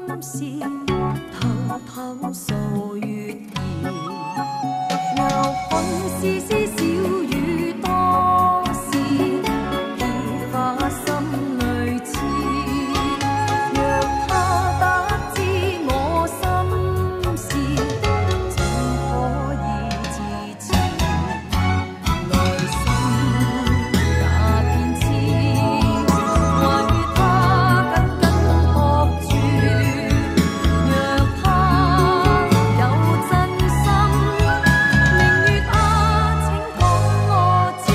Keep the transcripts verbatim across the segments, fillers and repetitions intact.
事，偷偷數月兒。牛看絲絲小雨多事，結花心裏刺。若他得知我心事，怎可以自持？內心也偏痴，還與他緊緊撲住。若他有真心，明月啊，請講我知。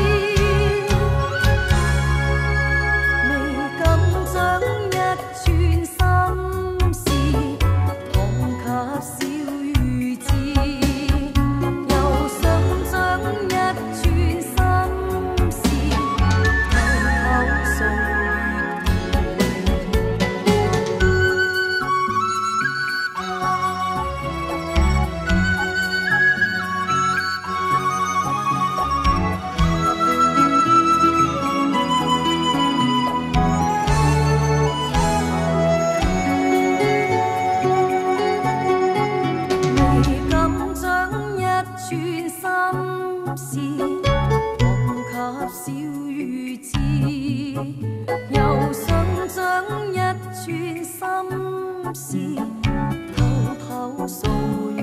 未敢將一串心事講給小雨知，又想將一串心事偷偷數未敢將一串心事講給小雨知，又想將一串心事偷偷數。